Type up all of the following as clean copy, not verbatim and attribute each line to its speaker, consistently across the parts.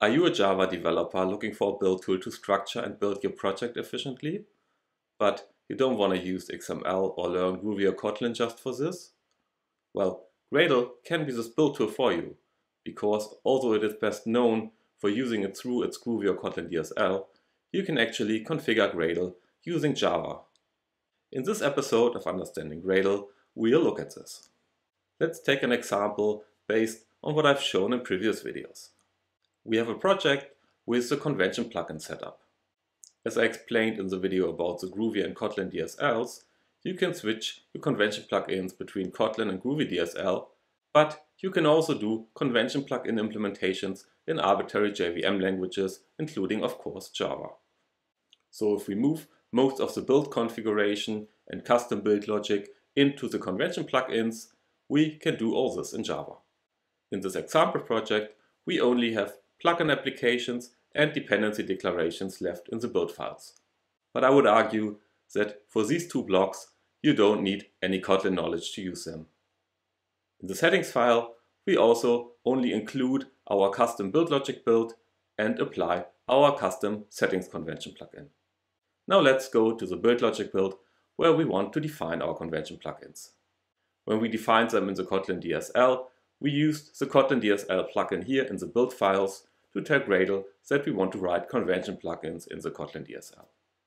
Speaker 1: Are you a Java developer looking for a build tool to structure and build your project efficiently, but you don't want to use XML or learn Groovy or Kotlin just for this? Well, Gradle can be this build tool for you, because although it is best known for using it through its Groovy or Kotlin DSL, you can actually configure Gradle using Java. In this episode of Understanding Gradle, we'll look at this. Let's take an example based on what I've shown in previous videos. We have a project with the convention plugin setup. As I explained in the video about the Groovy and Kotlin DSLs, you can switch your convention plugins between Kotlin and Groovy DSL, but you can also do convention plugin implementations in arbitrary JVM languages, including of course Java. So if we move most of the build configuration and custom build logic into the convention plugins, we can do all this in Java. In this example project, we only have plugin applications and dependency declarations left in the build files. But I would argue that for these two blocks, you don't need any Kotlin knowledge to use them. In the settings file, we also only include our custom build logic build and apply our custom settings convention plugin. Now let's go to the build logic build where we want to define our convention plugins. When we define them in the Kotlin DSL, we used the Kotlin DSL plugin here in the build files to tell Gradle that we want to write convention plugins in the Kotlin DSL.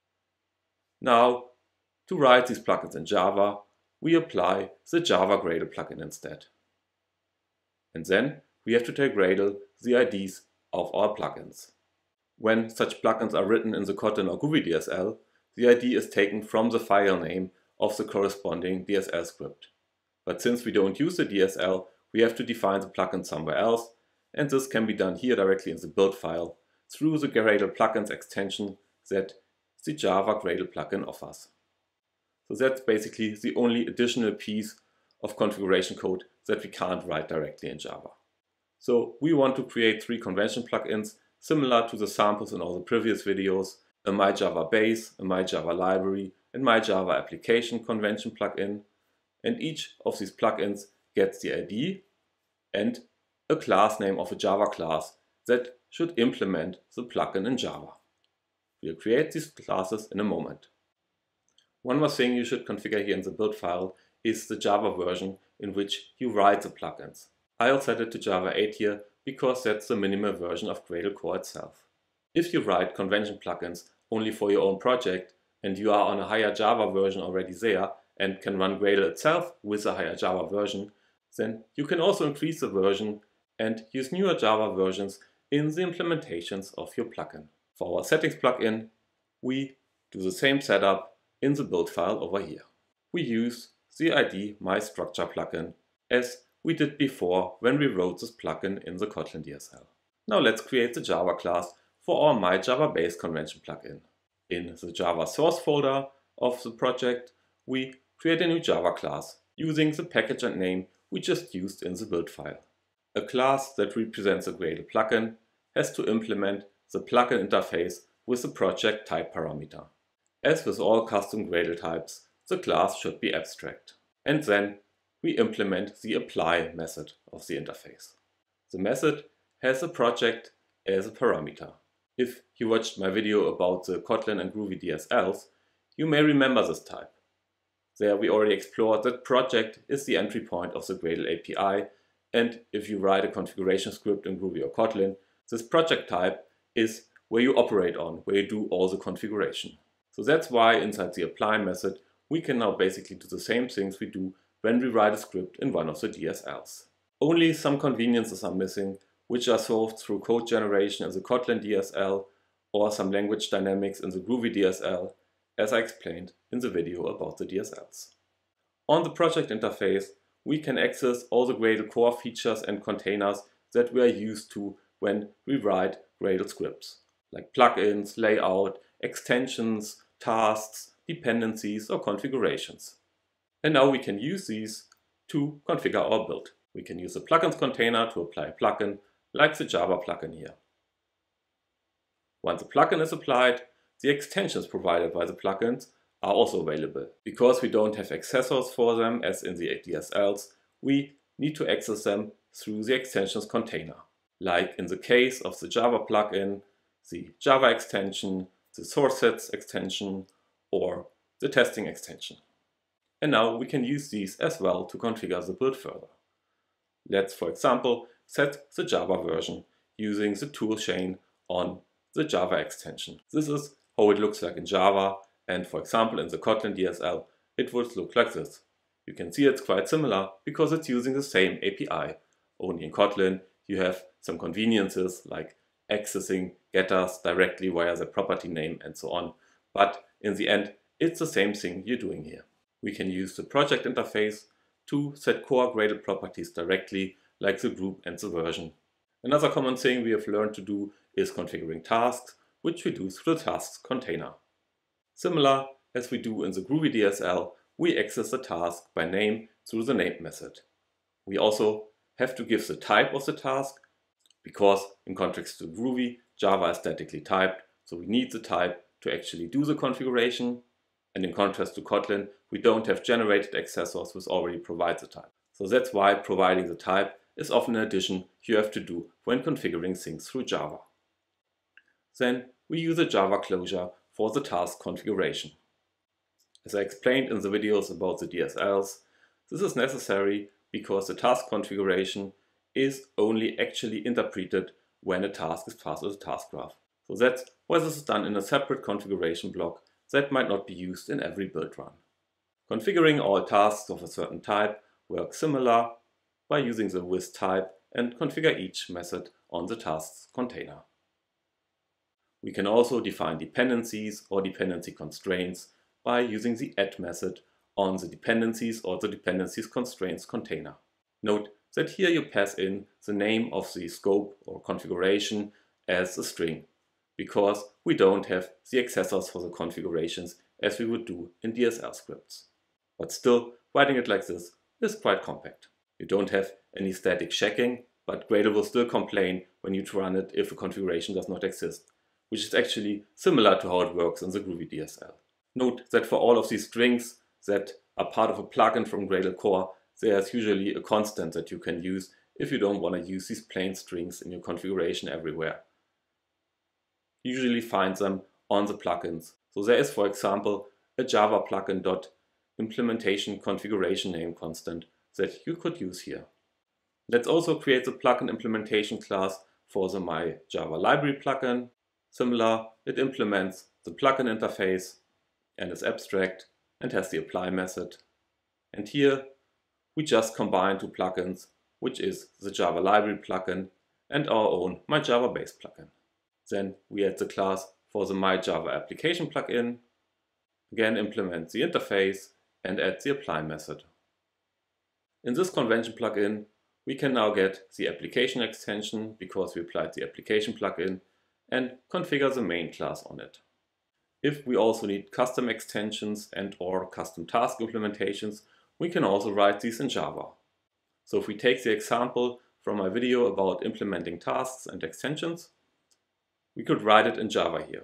Speaker 1: Now, to write these plugins in Java, we apply the Java Gradle plugin instead. And then we have to tell Gradle the IDs of our plugins. When such plugins are written in the Kotlin or Groovy DSL, the ID is taken from the file name of the corresponding DSL script. But since we don't use the DSL, we have to define the plugin somewhere else, and this can be done here directly in the build file through the Gradle plugins extension that the Java Gradle plugin offers. So that's basically the only additional piece of configuration code that we can't write directly in Java. So we want to create three convention plugins similar to the samples in all the previous videos: a MyJava base, a MyJava library, and MyJava application convention plugin. And each of these plugins gets the ID and a class name of a Java class that should implement the plugin in Java. We'll create these classes in a moment. One more thing you should configure here in the build file is the Java version in which you write the plugins. I'll set it to Java 8 here because that's the minimal version of Gradle core itself. If you write convention plugins only for your own project and you are on a higher Java version already there and can run Gradle itself with a higher Java version, then you can also increase the version and use newer Java versions in the implementations of your plugin. For our settings plugin, we do the same setup in the build file over here. We use the ID MyStructure plugin as we did before when we wrote this plugin in the Kotlin DSL. Now let's create the Java class for our MyJava base convention plugin. In the Java source folder of the project, we create a new Java class using the package and name we just used in the build file. A class that represents a Gradle plugin has to implement the plugin interface with the project type parameter. As with all custom Gradle types, the class should be abstract. And then we implement the apply method of the interface. The method has the project as a parameter. If you watched my video about the Kotlin and Groovy DSLs, you may remember this type. There we already explored that project is the entry point of the Gradle API, and if you write a configuration script in Groovy or Kotlin, this project type is where you operate on, where you do all the configuration. So that's why inside the apply method we can now basically do the same things we do when we write a script in one of the DSLs. Only some conveniences are missing, which are solved through code generation in the Kotlin DSL or some language dynamics in the Groovy DSL, as I explained in the video about the DSLs. On the project interface, we can access all the Gradle core features and containers that we are used to when we write Gradle scripts, like plugins, layout, extensions, tasks, dependencies, or configurations. And now we can use these to configure our build. We can use the plugins container to apply a plugin, like the Java plugin here. Once a plugin is applied, the extensions provided by the plugins are also available. Because we don't have accessors for them as in the DSLs, we need to access them through the extensions container. like in the case of the Java plugin, the Java extension, the source sets extension, or the testing extension. And now we can use these as well to configure the build further. Let's, for example, set the Java version using the toolchain on the Java extension. This is how it looks like in Java, and for example in the Kotlin DSL it would look like this. You can see it's quite similar because it's using the same API. Only in Kotlin you have some conveniences like accessing getters directly via the property name and so on, but in the end it's the same thing you're doing here. We can use the project interface to set core Gradle properties directly, like the group and the version. Another common thing we have learned to do is configuring tasks, which we do through the tasks container. Similar as we do in the Groovy DSL, we access the task by name through the named method. We also have to give the type of the task, because in contrast to Groovy, Java is statically typed, so we need the type to actually do the configuration. And in contrast to Kotlin, we don't have generated accessors which already provide the type. So that's why providing the type is often an addition you have to do when configuring things through Java. Then we use a Java closure for the task configuration. As I explained in the videos about the DSLs, this is necessary because the task configuration is only actually interpreted when a task is passed as a task graph. So that's why this is done in a separate configuration block that might not be used in every build run. Configuring all tasks of a certain type works similar by using the with type and configure each method on the tasks container. We can also define dependencies or dependency constraints by using the add method on the dependencies or the dependencies constraints container. Note that here you pass in the name of the scope or configuration as a string, because we don't have the accessors for the configurations as we would do in DSL scripts. But still, writing it like this is quite compact. You don't have any static checking, but Gradle will still complain when you run it if a configuration does not exist, which is actually similar to how it works in the Groovy DSL. Note that for all of these strings that are part of a plugin from Gradle Core, there's usually a constant that you can use if you don't want to use these plain strings in your configuration everywhere. You usually find them on the plugins. So there is, for example, a Java plugin implementation configuration name constant that you could use here. Let's also create the plugin implementation class for the My Java Library plugin. Similar, it implements the plugin interface and is abstract and has the apply method. And here we just combine two plugins, which is the Java Library plugin and our own My Java Base plugin. Then we add the class for the My Java Application plugin, again implement the interface and add the apply method. In this convention plugin, we can now get the application extension because we applied the application plugin and configure the main class on it. If we also need custom extensions and or custom task implementations, we can also write these in Java. So if we take the example from my video about implementing tasks and extensions, we could write it in Java here.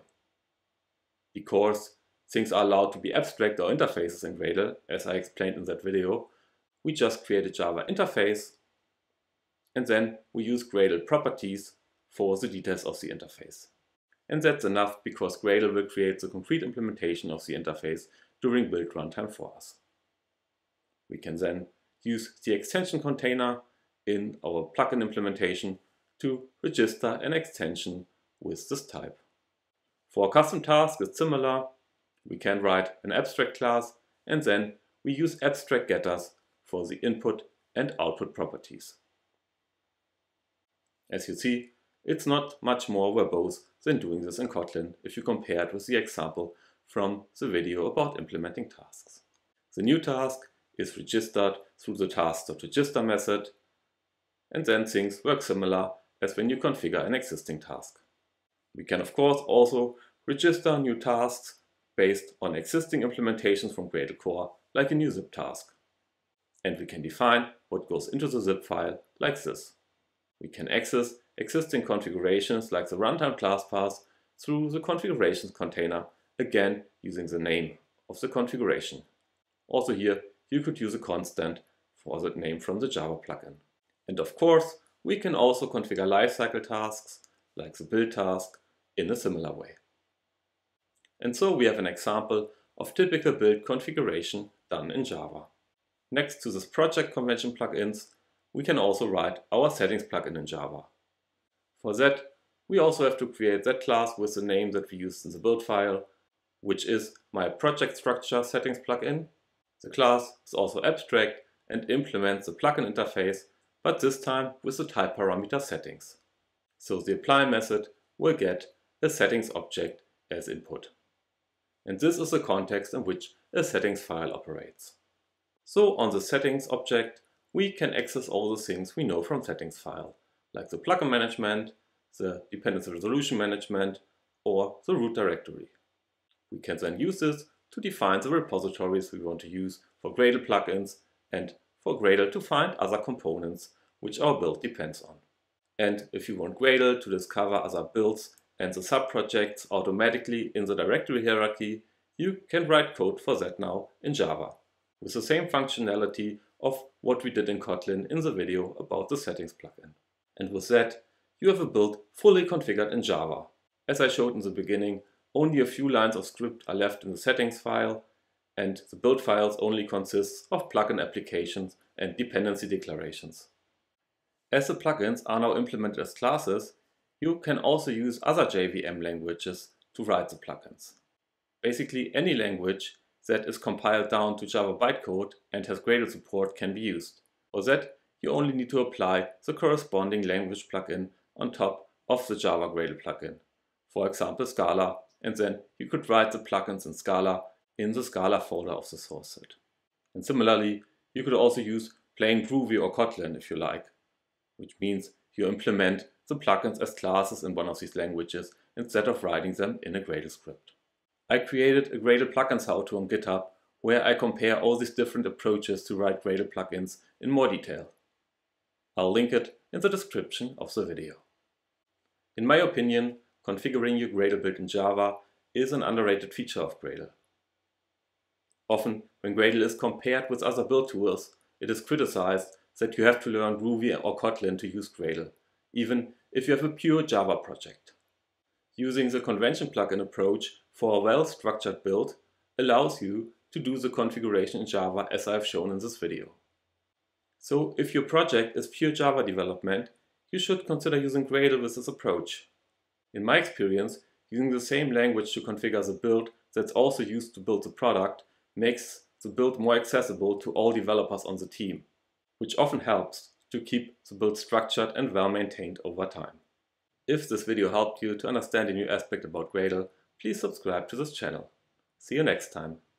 Speaker 1: Because things are allowed to be abstract or interfaces in Gradle, as I explained in that video, we just create a Java interface and then we use Gradle properties for the details of the interface. And that's enough because Gradle will create the concrete implementation of the interface during build runtime for us. We can then use the extension container in our plugin implementation to register an extension with this type. For a custom task, it's similar. We can write an abstract class and then we use abstract getters for the input and output properties. As you see, it's not much more verbose than doing this in Kotlin if you compare it with the example from the video about implementing tasks. The new task is registered through the task.register method, and then things work similar as when you configure an existing task. We can of course also register new tasks based on existing implementations from Gradle Core, like a new zip task. And we can define what goes into the zip file like this. We can access existing configurations like the runtime class path through the configurations container, again using the name of the configuration. Also here you could use a constant for the name from the Java plugin. And of course, we can also configure lifecycle tasks, like the build task, in a similar way. And so we have an example of typical build configuration done in Java. Next to this project convention plugins, we can also write our settings plugin in Java. For that, we also have to create that class with the name that we used in the build file, which is my project structure settings plugin. The class is also abstract and implements the plugin interface, but this time with the type parameter settings. So the apply method will get a settings object as input. And this is the context in which a settings file operates. So on the settings object, we can access all the things we know from settings file, like the plugin management, the dependency resolution management, or the root directory. We can then use this to define the repositories we want to use for Gradle plugins and for Gradle to find other components which our build depends on. And if you want Gradle to discover other builds and the subprojects automatically in the directory hierarchy, you can write code for that now in Java, with the same functionality of what we did in Kotlin in the video about the settings plugin. And with that, you have a build fully configured in Java. As I showed in the beginning, only a few lines of script are left in the settings file, and the build files only consists of plugin applications and dependency declarations. As the plugins are now implemented as classes, you can also use other JVM languages to write the plugins. Basically, any language that is compiled down to Java bytecode and has Gradle support can be used. For that, you only need to apply the corresponding language plugin on top of the Java Gradle plugin, for example Scala, and then you could write the plugins in Scala in the Scala folder of the source set. And similarly, you could also use plain Groovy or Kotlin if you like, which means you implement the plugins as classes in one of these languages instead of writing them in a Gradle script. I created a Gradle plugins how-to on GitHub where I compare all these different approaches to write Gradle plugins in more detail. I'll link it in the description of the video. In my opinion, configuring your Gradle build in Java is an underrated feature of Gradle. Often, when Gradle is compared with other build tools, it is criticized that you have to learn Groovy or Kotlin to use Gradle, even if you have a pure Java project. Using the convention plugin approach for a well-structured build allows you to do the configuration in Java as I have shown in this video. So if your project is pure Java development, you should consider using Gradle with this approach. In my experience, using the same language to configure the build that's also used to build the product makes the build more accessible to all developers on the team, which often helps to keep the build structured and well maintained over time. If this video helped you to understand a new aspect about Gradle, please subscribe to this channel. See you next time.